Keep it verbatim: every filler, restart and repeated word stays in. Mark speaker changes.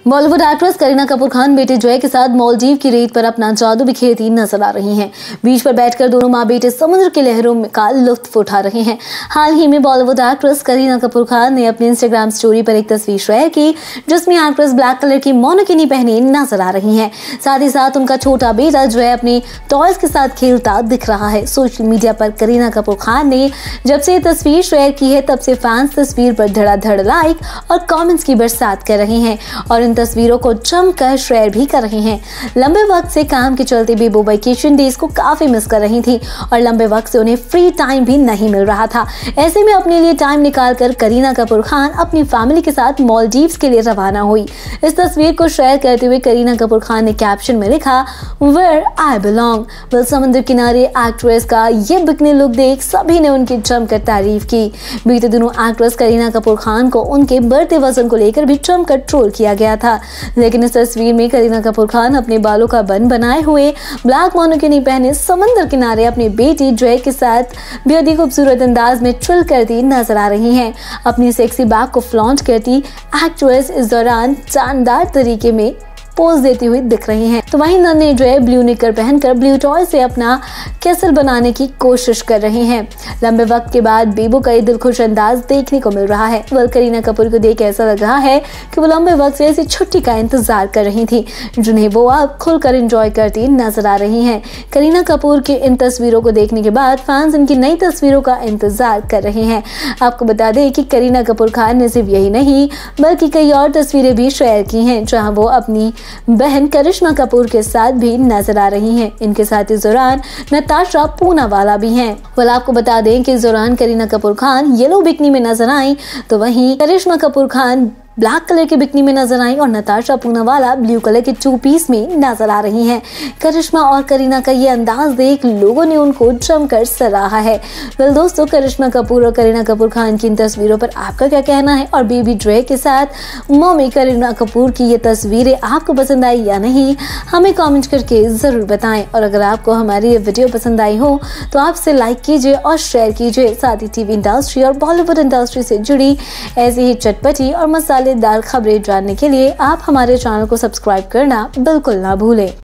Speaker 1: Bollywood actress Kareena Kapoor Khan बेटे जय के साथ मालदीव की रेत पर अपना जादू बिखेरती नजर आ रही हैं। बीच पर बैठकर दोनों माँ बेटे समुद्र की लहरों का लुत्फ उठा रहे हैं। हाल ही में बॉलीवुड एक्ट्रेस करीना कपूर खान ने अपनी इंस्टाग्राम स्टोरी पर एक तस्वीर शेयर की, जिसमें एक्ट्रेस ब्लैक कलर की मोनोकिनी पहने नजर आ रही हैं। साथ ही साथ उनका छोटा बेटा जय अपने टॉयज के साथ खेलता दिख रहा है। सोशल मीडिया पर करीना कपूर खान ने जब से ये तस्वीर शेयर की है, तब से फैंस तस्वीर पर धड़ाधड़ लाइक और कमेंट्स की बरसात कर रहे हैं और इन तस्वीरों को जमकर शेयर भी कर रहे हैं। लंबे वक्त से काम के चलते बेबो वेकेशन डेज को काफी मिस कर रही थी और लंबे वक्त से उन्हें फ्री टाइम भी नहीं मिल रहा था। ऐसे में अपने लिए टाइम निकालकर करीना कपूर खान अपनी फैमिली के साथ मालदीव्स के लिए रवाना हुई। इस तस्वीर को शेयर करते हुए करीना कपूर खान ने कैप्शन में लिखा, वेयर आई बिलोंग। वेल, समुद्र किनारे एक्ट्रेस का ये बिकनी लुक देख सभी ने उनकी जमकर तारीफ की। बीते दिनों एक्ट्रेस करीना कपूर खान को उनके बढ़ते वजन को लेकर भी जमकर ट्रोल किया गया था, लेकिन इस तस्वीर में करीना कपूर खान अपने बालों का बन बनाए हुए ब्लैक मोनोकिनी पहने समुद्र किनारे अपनी बेटी जय के साथ बेहद ही खूबसूरत अंदाज में चिल करती नजर आ रही हैं। अपनी सेक्सी बैग को फ्लॉन्ट करती एक्ट्रेस इस दौरान शानदार तरीके में पोज देती हुई दिख रही हैं। तो वहीं नन्हे जय ब्लू निकर पहनकर ब्लू टॉय से अपना कैसल बनाने की कोशिश कर रहे हैं। लंबे वक्त के बाद बेबो का ये दिलखुश अंदाज देखने को मिल रहा है। वह करीना कपूर को देख ऐसा लग रहा है कि वो लंबे वक्त से ऐसी छुट्टी का इंतजार कर रही थी, जिन्हें वो अब खुलकर एंजॉय करती नजर आ रही हैं। करीना कपूर की इन तस्वीरों को देखने के बाद फैंस इनकी नई तस्वीरों का इंतजार कर रहे हैं। आपको बता दें कि करीना कपूर खान ने सिर्फ यही नहीं बल्कि कई और तस्वीरें भी शेयर की हैं, जहाँ वो अपनी बहन करिश्मा कपूर के साथ भी नजर आ रही हैं। इनके साथ इस दौरान नताशा पूनावाला भी हैं। वह आपको बता दें कि इस दौरान करीना कपूर खान येलो बिकनी में नजर आई, तो वहीं करिश्मा कपूर खान ब्लैक कलर की बिकनी में नजर आई और नताशा पूनावाला ब्लू कलर के टू पीस में नजर आ रही हैं। करिश्मा और करीना का ये अंदाज देख लोगों ने उनको जमकर सराहा है। वेल दोस्तों, करिश्मा कपूर और करीना कपूर खान की इन तस्वीरों पर आपका क्या कहना है और बेबी जय के साथ मम्मी करीना कपूर की ये तस्वीरें आपको पसंद आई या नहीं, हमें कमेंट करके जरूर बताएं। और अगर आपको हमारी ये वीडियो पसंद आई हो तो आप इसे लाइक कीजिए और शेयर कीजिए। साथ ही टीवी इंडस्ट्री और बॉलीवुड इंडस्ट्री से जुड़ी ऐसी ही चटपटी और मसाले दार खबरें जानने के लिए आप हमारे चैनल को सब्सक्राइब करना बिल्कुल ना भूलें।